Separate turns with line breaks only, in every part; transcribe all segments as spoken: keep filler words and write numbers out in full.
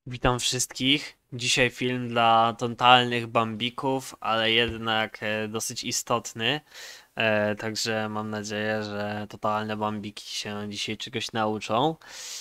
Witam wszystkich. Dzisiaj film dla totalnych bambików, ale jednak e, dosyć istotny. E, także mam nadzieję, że totalne bambiki się dzisiaj czegoś nauczą.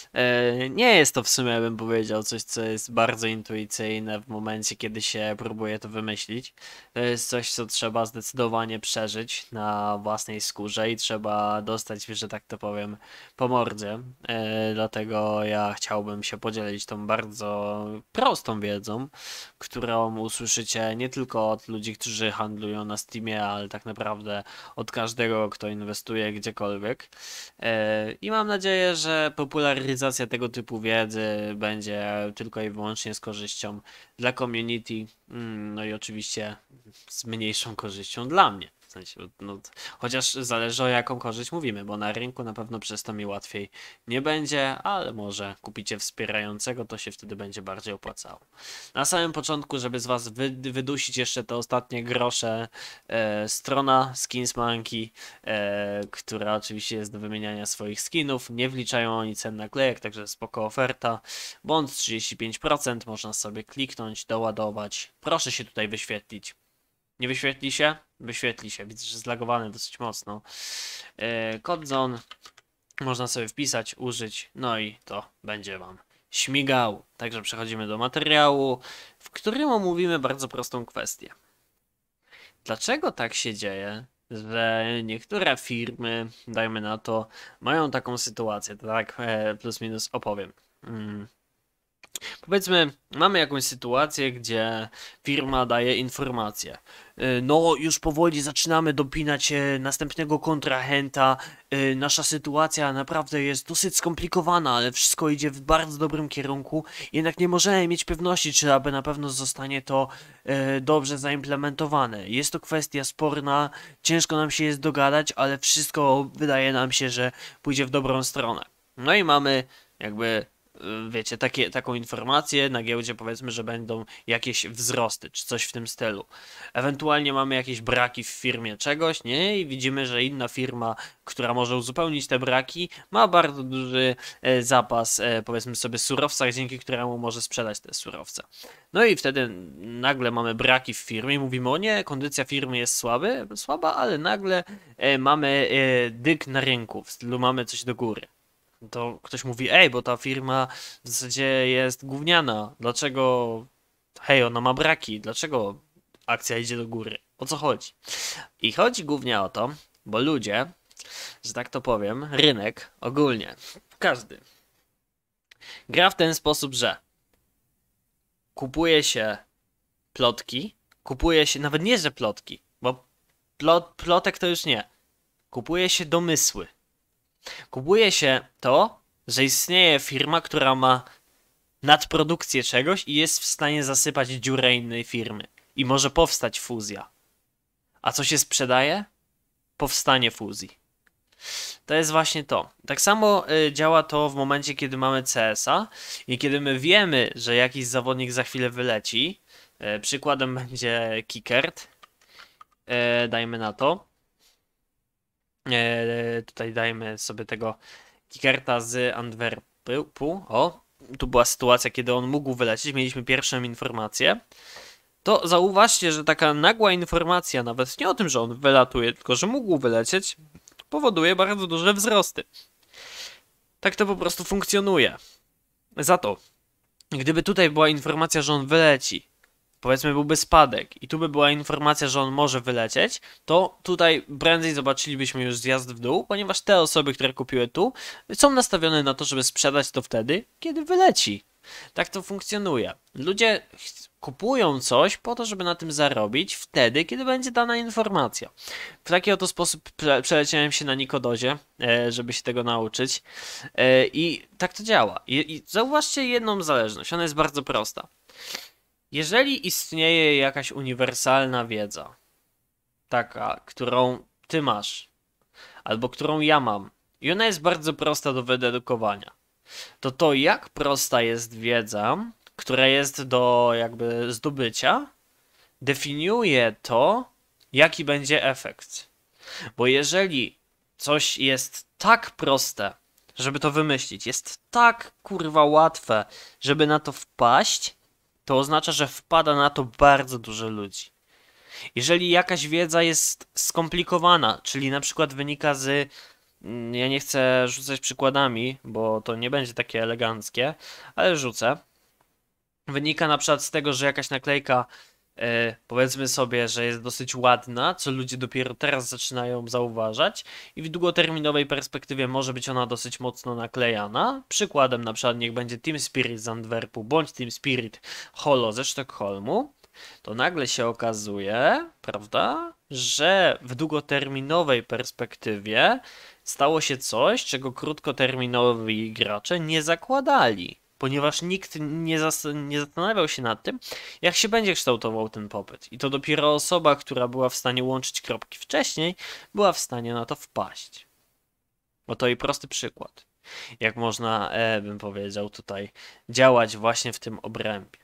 E, nie jest to w sumie, bym powiedział, coś, co jest bardzo intuicyjne w momencie, kiedy się próbuje to wymyślić. To jest coś, co trzeba zdecydowanie przeżyć na własnej skórze i trzeba dostać, że tak to powiem, po mordzie. E, dlatego ja chciałbym się podzielić tą bardzo prostą wiedzą, którą usłyszycie nie tylko od ludzi, którzy handlują na Steamie, ale tak naprawdę od każdego, kto inwestuje gdziekolwiek. E, I mam nadzieję, że popularyzacja tego typu wiedzy będzie tylko i wyłącznie z korzyścią dla community, mm, no i oczywiście z mniejszą korzyścią dla mnie. W sensie, no, chociaż zależy o jaką korzyść mówimy, bo na rynku na pewno przez to mi łatwiej nie będzie, ale może kupicie wspierającego, to się wtedy będzie bardziej opłacało. Na samym początku, żeby z was wy, wydusić jeszcze te ostatnie grosze, e, strona Skins Monkey, e, która oczywiście jest do wymieniania swoich skinów, nie wliczają oni cen naklejek, także spoko oferta, bądź trzydzieści pięć procent, można sobie kliknąć, doładować, proszę się tutaj wyświetlić. Nie wyświetli się? Wyświetli się. Widzę, że zlagowany dosyć mocno. Yy, kod zone można sobie wpisać, użyć, no i to będzie wam śmigał. Także przechodzimy do materiału, w którym omówimy bardzo prostą kwestię. Dlaczego tak się dzieje, że niektóre firmy, dajmy na to, mają taką sytuację? To tak e, plus minus opowiem. Mm. Powiedzmy, mamy jakąś sytuację, gdzie firma daje informację. Y, No, już powoli zaczynamy dopinać e, następnego kontrahenta. Y, Nasza sytuacja naprawdę jest dosyć skomplikowana, ale wszystko idzie w bardzo dobrym kierunku. Jednak nie możemy mieć pewności, czy aby na pewno zostanie to e, dobrze zaimplementowane. Jest to kwestia sporna, ciężko nam się jest dogadać, ale wszystko wydaje nam się, że pójdzie w dobrą stronę. No i mamy jakby wiecie, takie, taką informację na giełdzie, powiedzmy, że będą jakieś wzrosty, czy coś w tym stylu. Ewentualnie mamy jakieś braki w firmie czegoś, nie? I widzimy, że inna firma, która może uzupełnić te braki, ma bardzo duży e, zapas, e, powiedzmy sobie, surowca, dzięki któremu może sprzedać te surowce. No i wtedy nagle mamy braki w firmie i mówimy, o nie, kondycja firmy jest słaby, słaba, ale nagle e, mamy e, dyk na rynku, w stylu mamy coś do góry. To ktoś mówi, ej, bo ta firma w zasadzie jest gówniana. Dlaczego, hej, ona ma braki, dlaczego akcja idzie do góry? O co chodzi? I chodzi głównie o to, bo ludzie, że tak to powiem, rynek ogólnie, każdy, gra w ten sposób, że kupuje się plotki, kupuje się, nawet nie, że plotki, bo plot, plotek to już nie, kupuje się domysły. Kupuje się to, że istnieje firma, która ma nadprodukcję czegoś i jest w stanie zasypać dziurę innej firmy. I może powstać fuzja. A co się sprzedaje? Powstanie fuzji. To jest właśnie to. Tak samo y, działa to w momencie, kiedy mamy C S a i kiedy my wiemy, że jakiś zawodnik za chwilę wyleci. Y, przykładem będzie Kickert. Y, dajmy na to. E, tutaj dajmy sobie tego Kickerta z Antwerpu. O, tu była sytuacja, kiedy on mógł wylecieć. Mieliśmy pierwszą informację. To zauważcie, że taka nagła informacja, nawet nie o tym, że on wylatuje, tylko że mógł wylecieć, powoduje bardzo duże wzrosty. Tak to po prostu funkcjonuje. Za to, gdyby tutaj była informacja, że on wyleci, powiedzmy byłby spadek i tu by była informacja, że on może wylecieć, to tutaj prędzej zobaczylibyśmy już zjazd w dół, ponieważ te osoby, które kupiły tu, są nastawione na to, żeby sprzedać to wtedy, kiedy wyleci. Tak to funkcjonuje. Ludzie kupują coś po to, żeby na tym zarobić wtedy, kiedy będzie dana informacja. W taki oto sposób prze przeleciałem się na Nikodozie, e, żeby się tego nauczyć. E, I tak to działa. I, I zauważcie jedną zależność, ona jest bardzo prosta. Jeżeli istnieje jakaś uniwersalna wiedza, taka, którą ty masz, albo którą ja mam, i ona jest bardzo prosta do wydedukowania, to to, jak prosta jest wiedza, która jest do jakby zdobycia, definiuje to, jaki będzie efekt. Bo jeżeli coś jest tak proste, żeby to wymyślić. Jest tak kurwa łatwe, żeby na to wpaść, to oznacza, że wpada na to bardzo dużo ludzi. Jeżeli jakaś wiedza jest skomplikowana, czyli na przykład wynika z... mm, Ja nie chcę rzucać przykładami, bo to nie będzie takie eleganckie, ale rzucę. Wynika na przykład z tego, że jakaś naklejka, e, powiedzmy sobie, że jest dosyć ładna, co ludzie dopiero teraz zaczynają zauważać i w długoterminowej perspektywie może być ona dosyć mocno naklejana. Przykładem na przykład niech będzie Team Spirit z Antwerpu bądź Team Spirit Holo ze Sztokholmu. To nagle się okazuje, prawda, że w długoterminowej perspektywie stało się coś, czego krótkoterminowi gracze nie zakładali, ponieważ nikt nie, zas nie zastanawiał się nad tym, jak się będzie kształtował ten popyt. I to dopiero osoba, która była w stanie łączyć kropki wcześniej, była w stanie na to wpaść. Oto i prosty przykład, jak można, e, bym powiedział tutaj, działać właśnie w tym obrębie.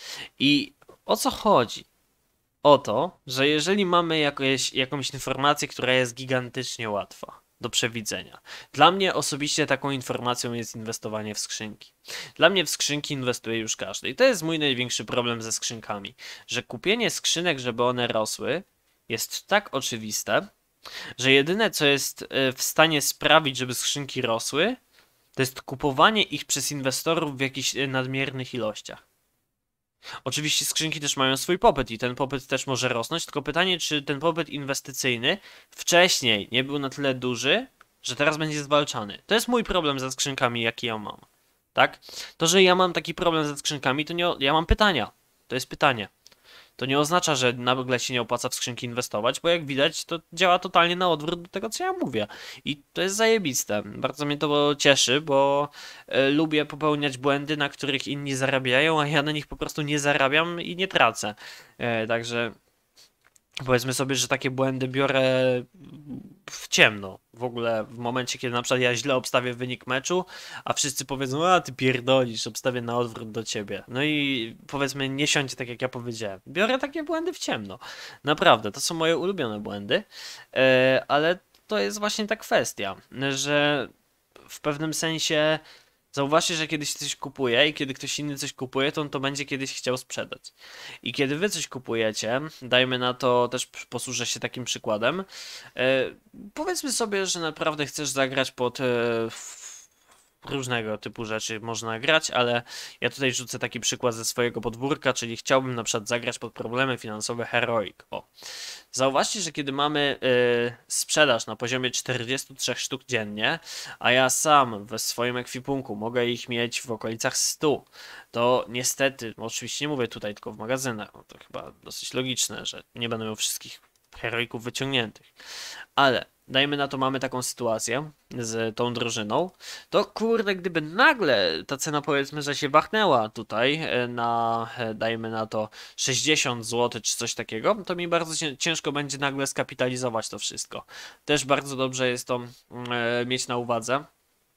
I o co chodzi? O to, że jeżeli mamy jakieś, jakąś informację, która jest gigantycznie łatwa do przewidzenia. Dla mnie osobiście taką informacją jest inwestowanie w skrzynki. Dla mnie w skrzynki inwestuje już każdy. I to jest mój największy problem ze skrzynkami, że kupienie skrzynek, żeby one rosły, jest tak oczywiste, że jedyne co jest e, w stanie sprawić, żeby skrzynki rosły, to jest kupowanie ich przez inwestorów w jakichś e, nadmiernych ilościach. Oczywiście skrzynki też mają swój popyt i ten popyt też może rosnąć, tylko pytanie, czy ten popyt inwestycyjny wcześniej nie był na tyle duży, że teraz będzie zwalczany. To jest mój problem ze skrzynkami, jaki ja mam. Tak? To, że ja mam taki problem ze skrzynkami, to nie... Ja mam pytania. To jest pytanie. To nie oznacza, że nagle się nie opłaca w skrzynki inwestować, bo jak widać, to działa totalnie na odwrót do tego, co ja mówię. I to jest zajebiste. Bardzo mnie to cieszy, bo e, lubię popełniać błędy, na których inni zarabiają, a ja na nich po prostu nie zarabiam i nie tracę. E, także powiedzmy sobie, że takie błędy biorę w ciemno. W ogóle w momencie, kiedy na przykład ja źle obstawię wynik meczu, a wszyscy powiedzą, a ty pierdolisz, obstawię na odwrót do ciebie. No i powiedzmy, nie siądźcie tak jak ja powiedziałem. Biorę takie błędy w ciemno. Naprawdę, to są moje ulubione błędy, e, ale to jest właśnie ta kwestia, że w pewnym sensie zauważcie, że kiedyś coś kupuje i kiedy ktoś inny coś kupuje, to on to będzie kiedyś chciał sprzedać. I kiedy wy coś kupujecie, dajmy na to, też posłużę się takim przykładem, e, powiedzmy sobie, że naprawdę chcesz zagrać pod e, f- różnego typu rzeczy można grać, ale ja tutaj rzucę taki przykład ze swojego podwórka, czyli chciałbym na przykład zagrać pod problemy finansowe Heroic. O. Zauważcie, że kiedy mamy y, sprzedaż na poziomie czterdziestu trzech sztuk dziennie, a ja sam we swoim ekwipunku mogę ich mieć w okolicach stu, to niestety, no oczywiście nie mówię tutaj tylko w magazynach, no to chyba dosyć logiczne, że nie będę miał wszystkich heroików wyciągniętych, ale dajmy na to, mamy taką sytuację z tą drużyną, to kurde, gdyby nagle ta cena powiedzmy, że się wachnęła tutaj e, na, e, dajmy na to sześćdziesiąt złotych czy coś takiego, to mi bardzo cię- ciężko będzie nagle skapitalizować to wszystko. Też bardzo dobrze jest to mm, e, mieć na uwadze,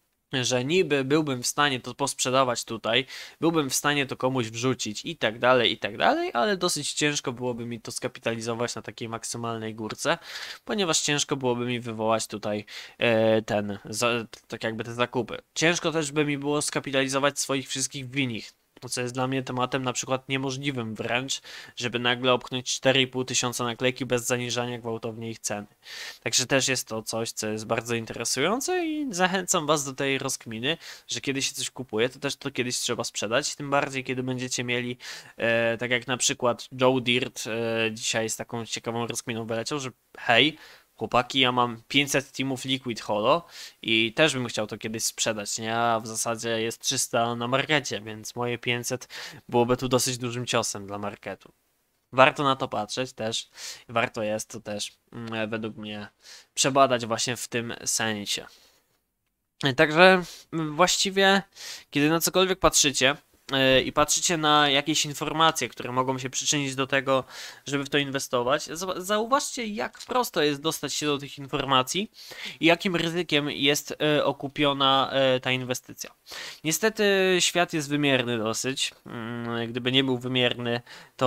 że niby byłbym w stanie to posprzedawać tutaj, byłbym w stanie to komuś wrzucić i tak dalej, i tak dalej, ale dosyć ciężko byłoby mi to skapitalizować na takiej maksymalnej górce, ponieważ ciężko byłoby mi wywołać tutaj e, ten, za, tak jakby te zakupy. Ciężko też by mi było skapitalizować swoich wszystkich winich, co jest dla mnie tematem na przykład niemożliwym wręcz, żeby nagle opchnąć cztery i pół tysiąca naklejki bez zaniżania gwałtownie ich ceny. Także też jest to coś, co jest bardzo interesujące i zachęcam Was do tej rozkminy, że kiedy się coś kupuje, to też to kiedyś trzeba sprzedać, tym bardziej kiedy będziecie mieli, e, tak jak na przykład Joe Dirt e, dzisiaj z taką ciekawą rozkminą wyleciał, że hej, chłopaki, ja mam pięćset teamów Liquid Holo i też bym chciał to kiedyś sprzedać, nie? A w zasadzie jest trzysta na markecie, więc moje pięćset byłoby tu dosyć dużym ciosem dla marketu. Warto na to patrzeć też, warto jest to też mm, według mnie przebadać właśnie w tym sensie. Także mm, właściwie, kiedy na cokolwiek patrzycie, e, i patrzycie na jakieś informacje, które mogą się przyczynić do tego, żeby w to inwestować, za- zauważcie, jak prosto jest dostać się do tych informacji i jakim ryzykiem jest e, okupiona e, ta inwestycja. Niestety świat jest wymierny dosyć. Mm, Gdyby nie był wymierny,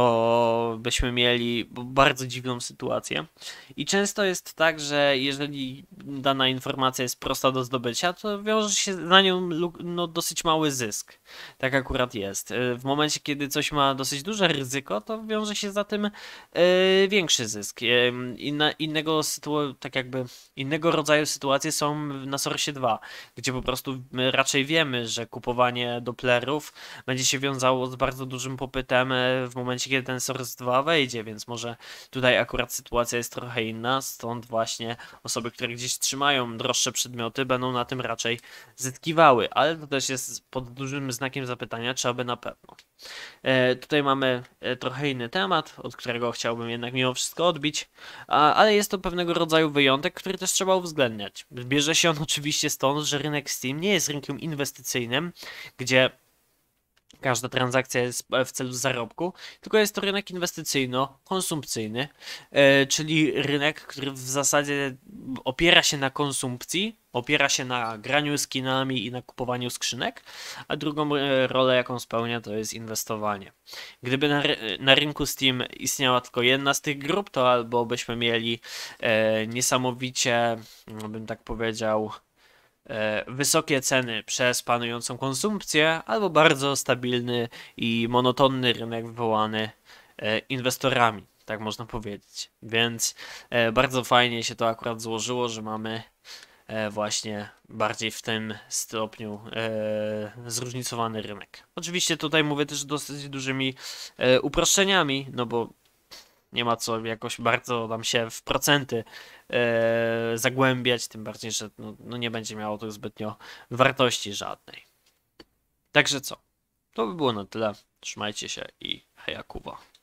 to byśmy mieli bardzo dziwną sytuację. I często jest tak, że jeżeli dana informacja jest prosta do zdobycia, to wiąże się na nią lu- no, dosyć mały zysk. Tak akurat jest. E, W momencie, kiedy coś ma dosyć duże ryzyko, to wiąże się za tym e, większy zysk. E, Inna, innego, sytu- tak jakby, innego rodzaju sytuacje są na Source dwa, gdzie po prostu my raczej wiemy, że kupowanie Dopplerów będzie się wiązało z bardzo dużym popytem e, w momencie, kiedy ten Source dwa wejdzie, więc może tutaj akurat sytuacja jest trochę inna, stąd właśnie osoby, które gdzieś trzymają droższe przedmioty, będą na tym raczej zyskiwały, ale to też jest pod dużym znakiem zapytania, czy aby na pewno. E, tutaj mamy e, trochę inny temat, od którego chciałbym jednak mimo wszystko odbić, a, ale jest to pewnego rodzaju wyjątek, który też trzeba uwzględniać. Bierze się on oczywiście stąd, że rynek Steam nie jest rynkiem inwestycyjnym, gdzie każda transakcja jest w celu zarobku, tylko jest to rynek inwestycyjno-konsumpcyjny, e, czyli rynek, który w zasadzie opiera się na konsumpcji, opiera się na graniu skinami i na kupowaniu skrzynek, a drugą e, rolę, jaką spełnia, to jest inwestowanie. Gdyby na, ry- na rynku Steam istniała tylko jedna z tych grup, to albo byśmy mieli e, niesamowicie, mm, bym tak powiedział, e, wysokie ceny przez panującą konsumpcję, albo bardzo stabilny i monotonny rynek wywołany e, inwestorami, tak można powiedzieć. Więc e, bardzo fajnie się to akurat złożyło, że mamy e, właśnie bardziej w tym stopniu e, zróżnicowany rynek. Oczywiście tutaj mówię też dosyć dużymi e, uproszczeniami, no bo nie ma co jakoś bardzo nam się w procenty e, zagłębiać, tym bardziej, że no, no nie będzie miało to zbytnio wartości żadnej. Także co? To by było na tyle. Trzymajcie się i heja Kuba.